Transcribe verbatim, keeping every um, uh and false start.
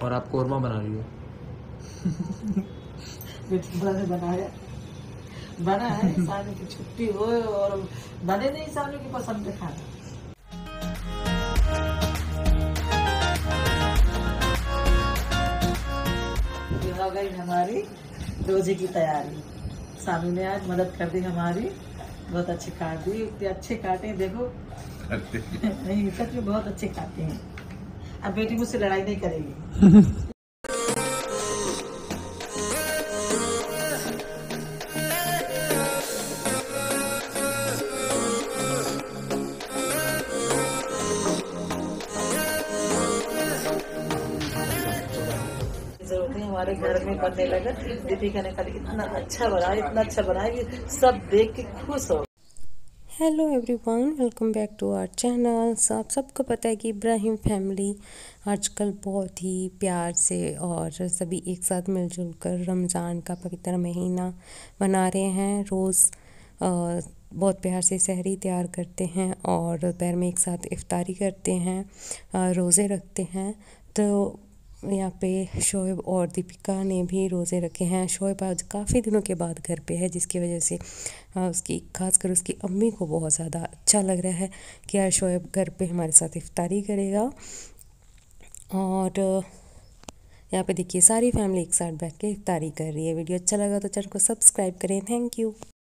और आप कोरमा बना रही हो। बेटी ने बनाया बना है सानू की छुट्टी हो और बने नहीं सानू की पसंद का खाना। ये हो गई हमारी रोजे की तैयारी। सानू ने आज मदद कर दी हमारी, बहुत अच्छे काट दी, इतने अच्छे काटे देखो। नहीं सच में बहुत अच्छे काटे हैं। अब बेटी मुझसे लड़ाई नहीं करेगी। जरूरत नहीं हमारे घर में बनने लगा। दीपिका ने कहा इतना अच्छा बना इतना अच्छा बना कि सब देख के खुश हो। Hello everyone, welcome back to our channel. So आप सबको पता है कि इब्राहिम फैमिली आजकल बहुत ही प्यार से और सभी एक साथ मिलजुल कर रमज़ान का पवित्र महीना मना रहे हैं। रोज़ बहुत प्यार से सहरी तैयार करते हैं और दोपहर में एक साथ इफ्तारी करते हैं, रोज़े रखते हैं। तो यहाँ पे शोएब और दीपिका ने भी रोज़े रखे हैं। शोएब आज काफ़ी दिनों के बाद घर पे है, जिसकी वजह से उसकी खासकर उसकी अम्मी को बहुत ज़्यादा अच्छा लग रहा है कि यार शोएब घर पे हमारे साथ इफ्तारी करेगा। और यहाँ पे देखिए सारी फैमिली एक साथ बैठ के इफ्तारी कर रही है। वीडियो अच्छा लगा तो चैनल को सब्सक्राइब करें। Thank you.